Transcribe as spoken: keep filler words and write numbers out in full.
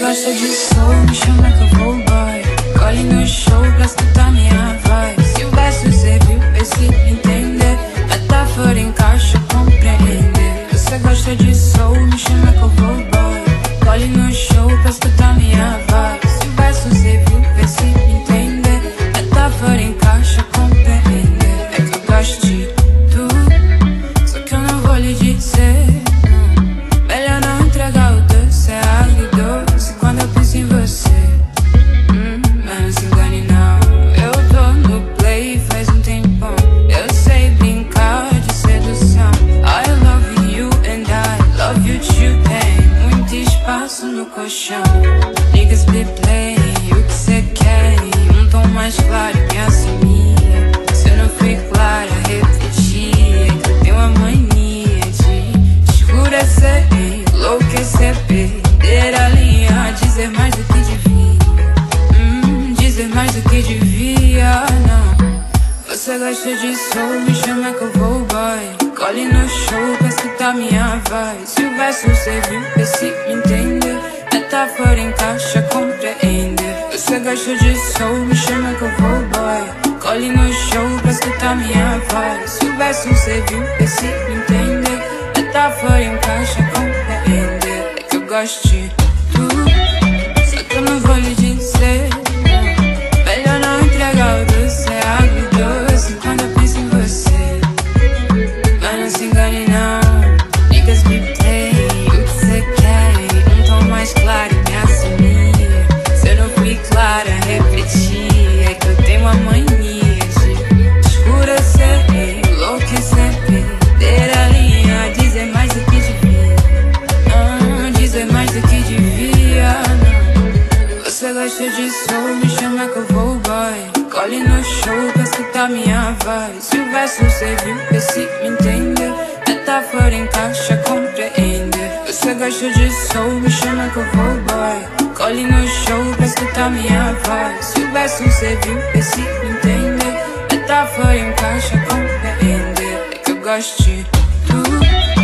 gosta de soul, me chama que eu vou boy. Colhe no show pra escutar minha voz. Se o verso serviu, vê se entender. Metáfora encaixa, compreender. Você gosta de soul, me chama que eu vou boy. Colhe no show pra escutar minha voz. Se o verso serviu, vê se entender. Metáfora encaixa, compreender. É que eu gosto de tudo, só que eu não vou lhe dizer. Melhor não entregar o doce, é agridoce quando eu penso em você. Hum, mas não se engane não, eu tô no play faz um tempão. Eu sei brincar de sedução. I love you and I love you too. Tem muito espaço no colchão. Niggas be play, o que cê quer? Um tom mais claro que assimila. Se eu não fui clara, repetia que eu tenho uma mania de escurecer, enlouquecer, perder a linha, dizer mais do que devia. Hum, dizer mais do que devia, não. Você gosta de soul, me chama que eu vou boy. Colhe no show pra escutar minha voz. Se o verso serviu, vê se me entender. Metáfora encaixa, compreender. Você gosta de soul, me chama que eu vou boy. Colhe no show pra escutar minha voz. Se o verso serviu, vê se me entender. Metáfora encaixa, compreender. É que eu gosto de tudo, só que eu não vou lhe dizer. Melhor não entregar o doce, é agridoce quando eu penso em você. Mas não se engane não, niggas be play, o que cê quer? Um tom mais claro me assumiria. Se eu não fui clara, repetia é que eu tenho uma mania de escurecer, enlouquecer, perder a linha, dizer mais do que devia. Ah, dizer mais do que devia, não. Você gosta de soul, me chama que eu vou boy. Colhe no show pra escutar minha voz. Se o verso serviu, vê se me entender. Metáfora encaixa, compreender. Você gosta de soul, me chama que eu vou boy. Colhe no show pra escutar minha voz. Se o verso serviu, vê se me entender. Metáfora encaixa, compreender. É que eu gosto de tudo,